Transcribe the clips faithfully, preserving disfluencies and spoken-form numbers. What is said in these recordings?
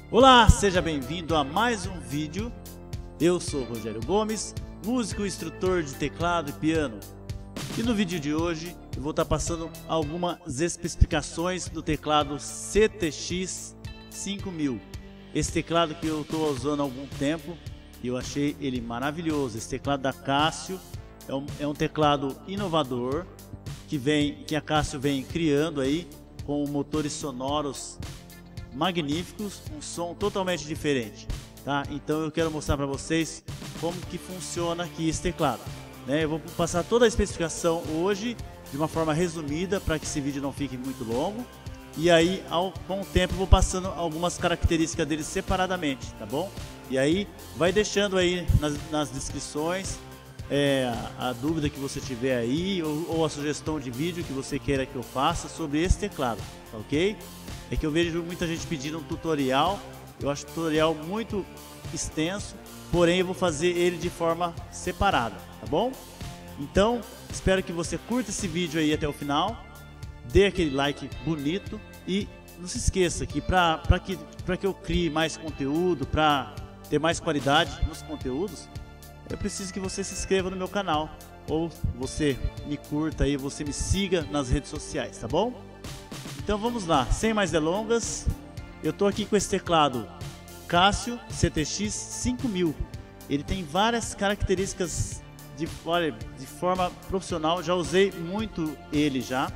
Olá, seja bem-vindo a mais um vídeo. Eu sou Rogério Gomes, músico e instrutor de teclado e piano. E no vídeo de hoje eu vou estar passando algumas especificações do teclado C T X cinco mil. Esse teclado que eu estou usando há algum tempo e eu achei ele maravilhoso. Esse teclado da Casio é um, é um teclado inovador que, vem, que a Casio vem criando aí com motores sonoros magníficos, um som totalmente diferente, tá? Então eu quero mostrar para vocês como que funciona aqui esse teclado, né? Eu vou passar toda a especificação hoje de uma forma resumida para que esse vídeo não fique muito longo, e aí ao, com o tempo eu vou passando algumas características dele separadamente, tá bom? E aí vai deixando aí nas, nas descrições é, a, a dúvida que você tiver aí ou, ou a sugestão de vídeo que você queira que eu faça sobre esse teclado, tá ok? É que eu vejo muita gente pedindo um tutorial. Eu acho o tutorial muito extenso, porém eu vou fazer ele de forma separada, tá bom? Então, espero que você curta esse vídeo aí até o final, dê aquele like bonito e não se esqueça que para que, para que eu crie mais conteúdo, para ter mais qualidade nos conteúdos, eu preciso que você se inscreva no meu canal, ou você me curta aí, você me siga nas redes sociais, tá bom? Então vamos lá, sem mais delongas, eu estou aqui com esse teclado Casio C T X cinco mil. Ele tem várias características de, olha, de forma profissional, já usei muito ele já,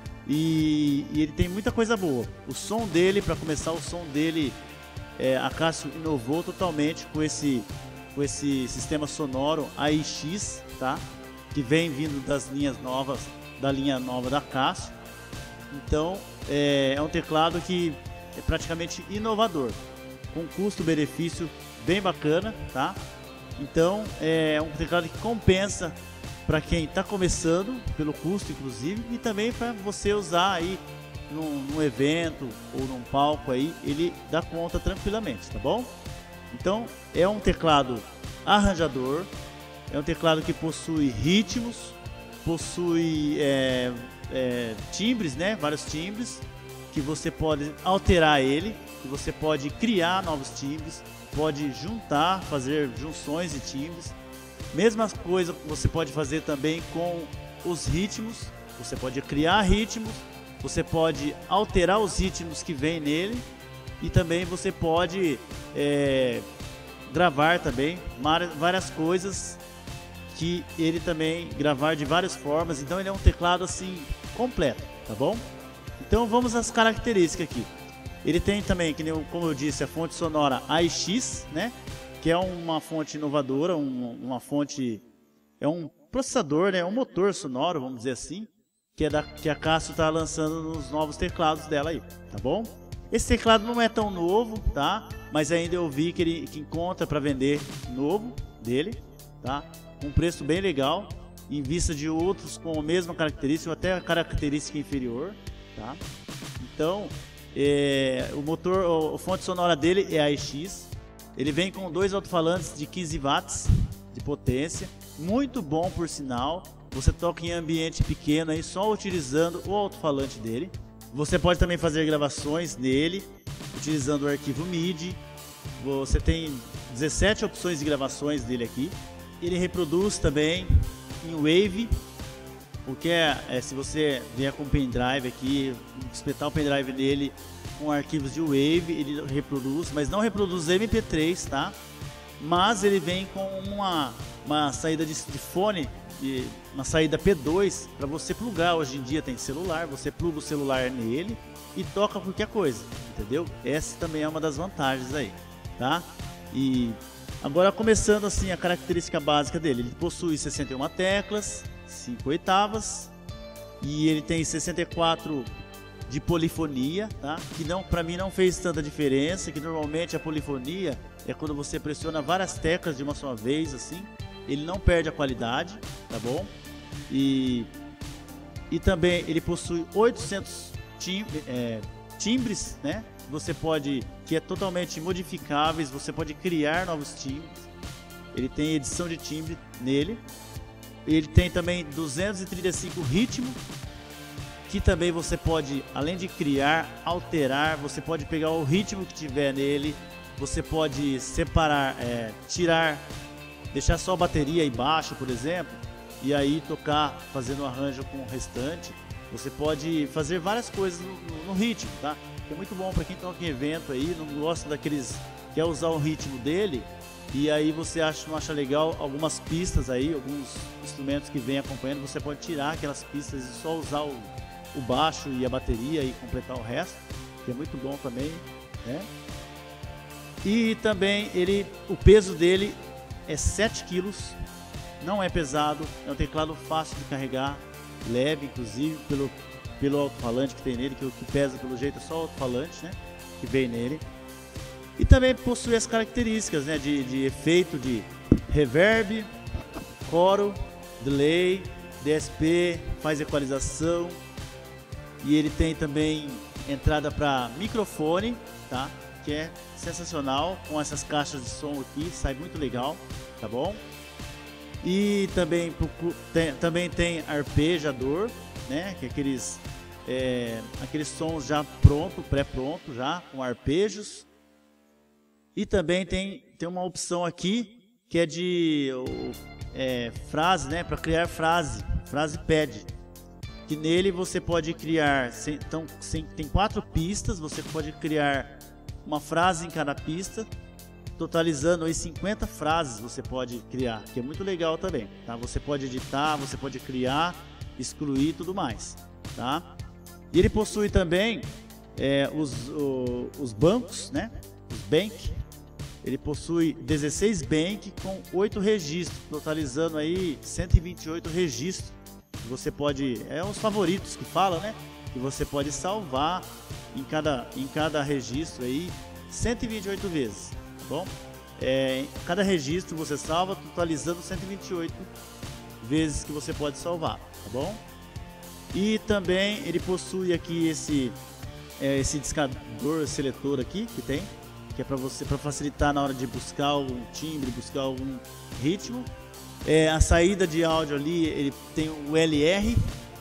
e, e ele tem muita coisa boa. O som dele, para começar, o som dele, é, a Casio inovou totalmente com esse, com esse sistema sonoro A I X, tá? Que vem vindo das linhas novas, da linha nova da Casio. Então é, é um teclado que é praticamente inovador, com custo-benefício bem bacana, tá? Então é um teclado que compensa para quem está começando, pelo custo inclusive, e também para você usar aí num, num evento ou num palco aí, ele dá conta tranquilamente, tá bom? Então é um teclado arranjador, é um teclado que possui ritmos, possui é, é, timbres, né? Vários timbres que você pode alterar ele, que você pode criar novos timbres, pode juntar, fazer junções de timbres. Mesma coisa você pode fazer também com os ritmos. Você pode criar ritmos, você pode alterar os ritmos que vem nele e também você pode é, gravar também várias coisas que ele também gravar de várias formas. Então ele é um teclado assim completo, tá bom? Então vamos às características aqui. Ele tem também, que nem, como eu disse, a fonte sonora A I X, né? Que é uma fonte inovadora, um, uma fonte, é um processador, né? Um motor sonoro, vamos dizer assim, que é da que a Casio está lançando nos novos teclados dela aí, tá bom? Esse teclado não é tão novo, tá? Mas ainda eu vi que ele que encontra para vender novo dele, tá? Um preço bem legal, em vista de outros com a mesma característica ou até a característica inferior, tá? Então é, o motor, a fonte sonora dele é A I X. Ele vem com dois alto-falantes de quinze watts de potência, muito bom por sinal. Você toca em ambiente pequeno aí só utilizando o alto-falante dele. Você pode também fazer gravações nele utilizando o arquivo M I D I. Você tem dezessete opções de gravações dele aqui. Ele reproduz também em Wave, o que é, é se você vier com o pendrive aqui, espetar o pendrive nele com arquivos de Wave, ele reproduz, mas não reproduz M P três, tá? Mas ele vem com uma, uma saída de, de fone, de, uma saída P dois para você plugar. Hoje em dia tem celular, você pluga o celular nele e toca qualquer coisa, entendeu? Essa também é uma das vantagens aí, tá? E agora começando assim a característica básica dele, ele possui sessenta e uma teclas, cinco oitavas, e ele tem sessenta e quatro de polifonia, tá? Que não, para mim não fez tanta diferença, que normalmente a polifonia é quando você pressiona várias teclas de uma só vez, assim, ele não perde a qualidade, tá bom? E, e também ele possui oitocentos tim, é, timbres, né? Você pode, que é totalmente modificáveis, você pode criar novos timbres. Ele tem edição de timbre nele. Ele tem também duzentos e trinta e cinco ritmos, Aqui também você pode, além de criar, alterar, você pode pegar o ritmo que tiver nele, você pode separar, é, tirar, deixar só a bateria aí baixo, por exemplo, e aí tocar fazendo um arranjo com o restante. Você pode fazer várias coisas no, no, no ritmo, tá? Que é muito bom para quem toca em evento aí, não gosta daqueles, quer usar o ritmo dele, e aí você acha, não acha legal algumas pistas aí, alguns instrumentos que vem acompanhando, você pode tirar aquelas pistas e só usar o, o baixo e a bateria e completar o resto, que é muito bom também, né? E também ele, o peso dele é sete quilos, não é pesado, é um teclado fácil de carregar, leve inclusive pelo, pelo alto-falante que tem nele, que o que pesa pelo jeito é só o alto-falante, né, que vem nele. E também possui as características, né, de, de efeito de reverb, coro, delay, D S P, faz equalização, e ele tem também entrada para microfone, tá? Que é sensacional, com essas caixas de som aqui, sai muito legal, tá bom? E também tem, também tem arpejador, né? Que é aqueles, é, aqueles sons já pronto, pré-pronto já, com arpejos. E também tem, tem uma opção aqui que é de é, frase, né? Para criar frase, frase pad. Que nele você pode criar, então tem quatro pistas, você pode criar uma frase em cada pista, totalizando aí cinquenta frases você pode criar, que é muito legal também, tá? Você pode editar, você pode criar, excluir e tudo mais, tá? E ele possui também é, os, o, os bancos, né? Os bank. Ele possui dezesseis bank com oito registros, totalizando aí cento e vinte e oito registros. Você pode, é os favoritos que fala, né? Que você pode salvar em cada, em cada registro aí cento e vinte e oito vezes, tá bom? É, cada registro você salva, totalizando cento e vinte e oito vezes que você pode salvar, tá bom? E também ele possui aqui esse, é, esse discador seletor aqui que tem, que é para você, para facilitar na hora de buscar algum timbre, buscar algum ritmo. É, a saída de áudio ali, ele tem o L R,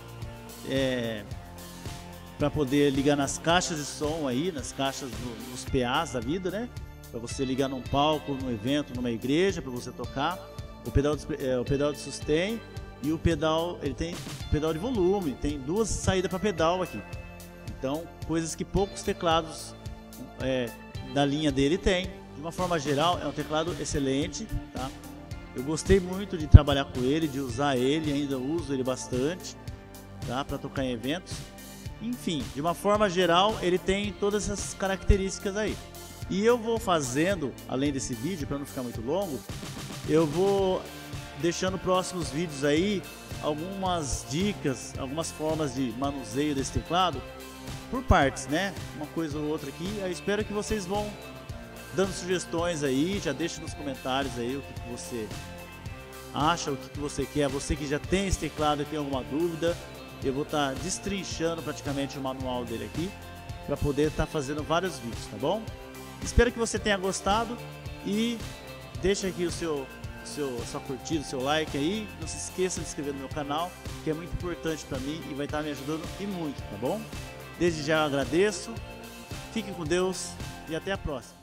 é, para poder ligar nas caixas de som aí, nas caixas, do, nos P As da vida, né? Para você ligar num palco, num evento, numa igreja, para você tocar. O pedal de, é, o pedal de sustain e o pedal, ele tem pedal de volume, tem duas saídas para pedal aqui. Então, coisas que poucos teclados é, da linha dele tem. De uma forma geral, é um teclado excelente, tá? Eu gostei muito de trabalhar com ele, de usar ele, ainda uso ele bastante, tá? Para tocar em eventos. Enfim, de uma forma geral, ele tem todas essas características aí. E eu vou fazendo, além desse vídeo, para não ficar muito longo, eu vou deixando próximos vídeos aí algumas dicas, algumas formas de manuseio desse teclado por partes, né? Uma coisa ou outra aqui. Eu espero que vocês vão dando sugestões aí, já deixa nos comentários aí o que, que você acha, o que, que você quer. Você que já tem esse teclado e tem alguma dúvida, eu vou estar tá destrinchando praticamente o manual dele aqui para poder estar tá fazendo vários vídeos, tá bom? Espero que você tenha gostado e deixa aqui o seu, seu sua curtida, o seu like aí. Não se esqueça de se inscrever no meu canal, que é muito importante para mim e vai estar tá me ajudando e muito, tá bom? Desde já eu agradeço, fiquem com Deus e até a próxima.